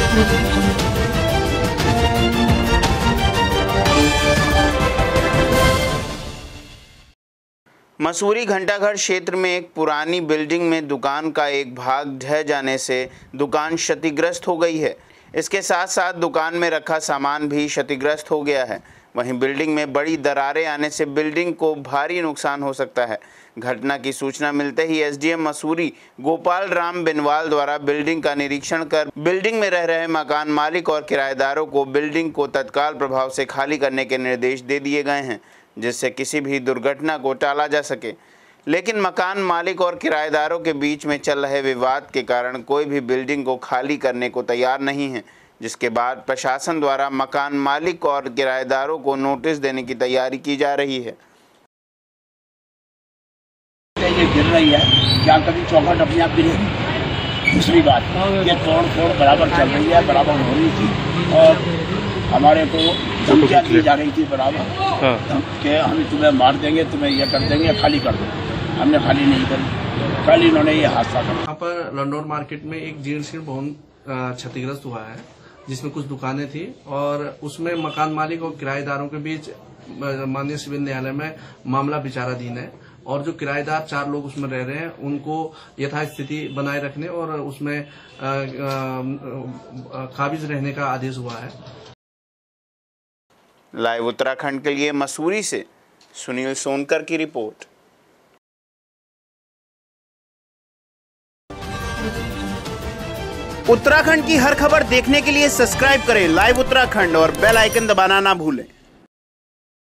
मसूरी घंटाघर क्षेत्र में एक पुरानी बिल्डिंग में दुकान का एक भाग ढह जाने से दुकान क्षतिग्रस्त हो गई है। इसके साथ साथ दुकान में रखा सामान भी क्षतिग्रस्त हो गया है। वहीं बिल्डिंग में बड़ी दरारें आने से बिल्डिंग को भारी नुकसान हो सकता है। घटना की सूचना मिलते ही एसडीएम मसूरी गोपाल राम बिनवाल द्वारा बिल्डिंग का निरीक्षण कर बिल्डिंग में रह रहे मकान मालिक और किराएदारों को बिल्डिंग को तत्काल प्रभाव से खाली करने के निर्देश दे दिए गए हैं, जिससे किसी भी दुर्घटना को टाला जा सके। लेकिन मकान मालिक और किराएदारों के बीच में चल रहे विवाद के कारण कोई भी बिल्डिंग को खाली करने को तैयार नहीं है, जिसके बाद प्रशासन द्वारा मकान मालिक और किराएदारों को नोटिस देने की तैयारी की जा रही है। ये गिर रही है, क्या कभी चौखट अपने आप गिरेगी? दूसरी बात, ये तोड़ फोड़ बराबर चल रही है, बराबर हो रही थी और हमारे को धमकियाँ दी जा रही थी बराबर कि हम तुम्हें मार देंगे, तुम्हें ये कर देंगे, खाली कर दो। हमने खाली नहीं करी, कल इन्होंने ये हादसा करा। यहाँ पर लंडौर मार्केट में एक जीर्ण भवन क्षतिग्रस्त हुआ है, जिसमें कुछ दुकानें थी और उसमें मकान मालिक और किराएदारों के बीच माननीय सिविल न्यायालय में मामला विचाराधीन है और जो किराएदार 4 लोग उसमें रह रहे हैं उनको यथास्थिति बनाए रखने और उसमें काबिज रहने का आदेश हुआ है। लाइव उत्तराखंड के लिए मसूरी से सुनील सोनकर की रिपोर्ट। उत्तराखंड की हर खबर देखने के लिए सब्सक्राइब करें लाइव उत्तराखंड और बेल आइकन दबाना ना भूलें।